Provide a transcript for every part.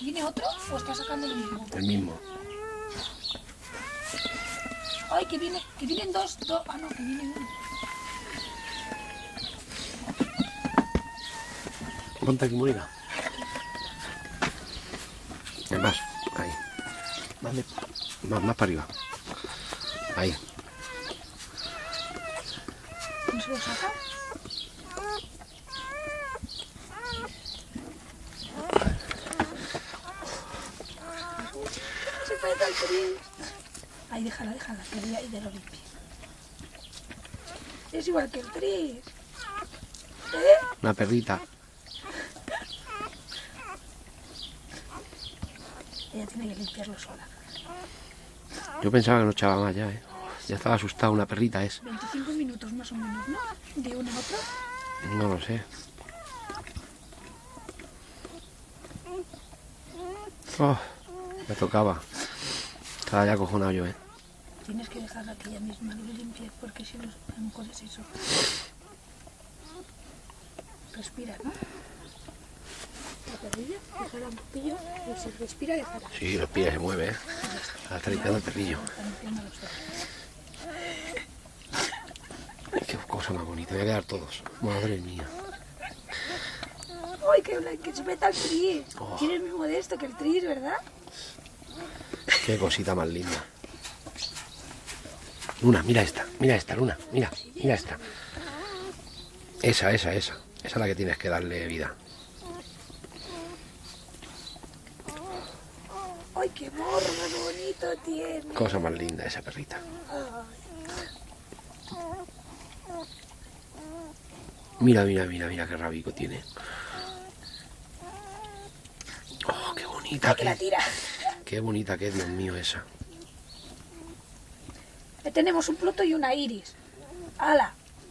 ¿Viene otro o está sacando el mismo? El mismo. Ay, que vienen dos. Ah, no, que viene uno. Ponte aquí, Mónica. Más, ahí. Más para arriba. Ahí. ¿No se lo saca? Se parece al tris. Ahí, déjala, que voy a ir de lo limpio. Es igual que el tris. Una perrita. Ella tiene que limpiarlo sola. Yo pensaba que no echaba más ya, ¿eh? Ya estaba asustado, una perrita es. 25 minutos más o menos, ¿no? De una a otra. No lo sé. Oh, me tocaba. Estaba ya acojonado yo, ¿eh? Tienes que dejarla que ella misma lo limpie, porque si no, a lo mejor es eso. Respira, ¿no? La perrilla, déjala un poquillo, y si respira, déjala. Sí, respira, se mueve, ¿eh? Está limpiando el perrillo. Está limpiando los ojos. Qué cosa más bonita, voy a quedar todos. Madre mía. ¡Ay, que se meta el tris! Oh. Tiene el mismo de esto que el tris, ¿verdad? Qué cosita más linda. Luna, mira esta, Luna, mira esta. Esa es la que tienes que darle vida. ¡Ay, qué morro más bonito tiene! Cosa más linda esa perrita. Mira qué rabico tiene. Oh, qué bonita. ¡Ay, que la tira! Qué bonita que es, Dios mío, esa. Le tenemos un Pluto y una Iris. ¡Hala!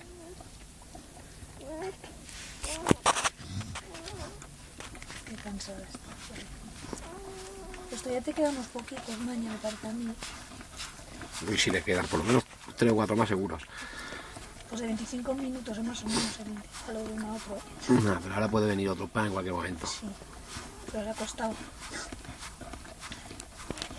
Qué cansada está. Pues todavía te quedan unos poquitos mañana para mí. Uy, si le quedan por lo menos 3 o 4 más seguros. Pues de 25 minutos más o menos el intervalo de uno a otro. No, pero ahora puede venir otro pan en cualquier momento. Sí, pero le ha costado.